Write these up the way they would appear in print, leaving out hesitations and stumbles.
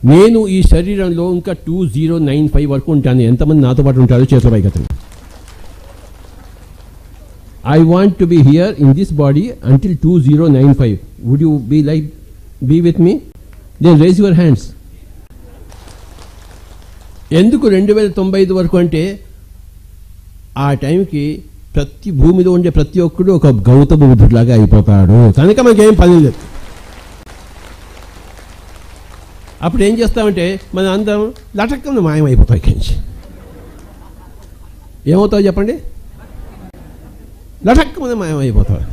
నేను ఈ శరీరంలో ఇంకా 2095 వరకు ఉంటాను. ఎంతమంది నాతో పాటు ఉంటారో చేతుల పైకెత్తండి. I want to be here in this body until 2095. Would you be with me? Then raise your hands. ఎందుకు 2095 వరకు అంటే ఆ టైంకి ప్రతి భూమిలో ఉండే ప్రతి ఒక్కడు ఒక గౌతమ బుద్ధుడిలాగా అయిపోతాడు. కనుక మనకేం పని లేదు. అప్పుడు ఏం చేస్తామంటే మన అందరం లటక్కన మాయమైపోతాం. ఇక్కడి నుంచి ఏమవుతావు చెప్పండి? లటక్కన మాయమైపోతాడు.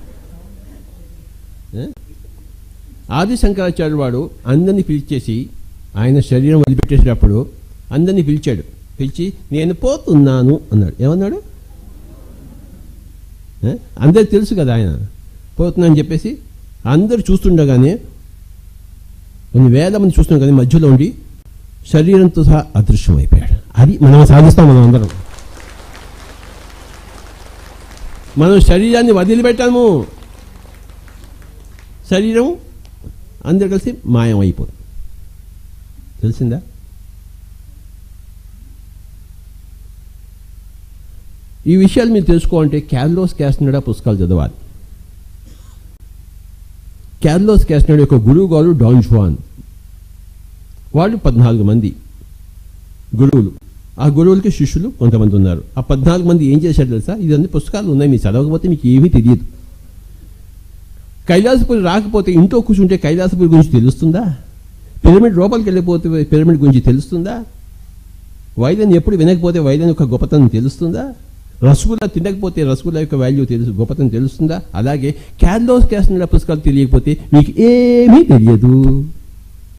ఆది శంకరాచార్యుడు వాడు అందరినీ పిలిచేసి ఆయన శరీరం వదిలిపెట్టేసేటప్పుడు అందరినీ పిలిచి నేను పోతున్నాను అన్నాడు. ఏమన్నాడు? అందరికి తెలుసు కదా ఆయన పోతున్నా అని చెప్పేసి. అందరూ చూస్తుండగానే కొన్ని వేల మంది చూస్తున్నాం కానీ మధ్యలో ఉండి శరీరంతో సహా అదృశ్యం అయిపోయాడు. అది మనం సాధిస్తాం. మనం అందరం మనం శరీరాన్ని వదిలిపెట్టాము, శరీరం అందరు కలిసి మాయం అయిపోతుంది. తెలిసిందా? ఈ విషయాలు మీరు తెలుసుకోవాలంటే క్యార్లోస్ క్యాస్టనడా పుస్తకాలు చదవాలి. క్యార్లోస్ క్యాస్టనడా యొక్క గురువు గారు డాన్ జువాన్. వాళ్ళు 14 మంది గురువులు. ఆ గురువులకి శిష్యులు కొంతమంది ఉన్నారు. ఆ 14 మంది ఏం చేశారు తెలుసా? ఇదన్నీ పుస్తకాలు ఉన్నాయి, మీరు చదవకపోతే మీకు ఏమీ తెలియదు. కైలాసపురి రాకపోతే ఇంట్లో కూర్చుంటే కైలాసపురి గురించి తెలుస్తుందా? పిరమిడ్ లోపలికి వెళ్ళిపోతే పిరమిడ్ గురించి తెలుస్తుందా? వైద్యం ఎప్పుడు వినకపోతే వైద్యం యొక్క గొప్పతనం తెలుస్తుందా? రసగుల్లా తినకపోతే రసగుల్లా యొక్క వాల్యూ గొప్పతనం తెలుస్తుందా? అలాగే క్యార్లోస్ క్యాస్టనడా పుస్తకాలు తెలియకపోతే మీకు ఏమీ తెలియదు.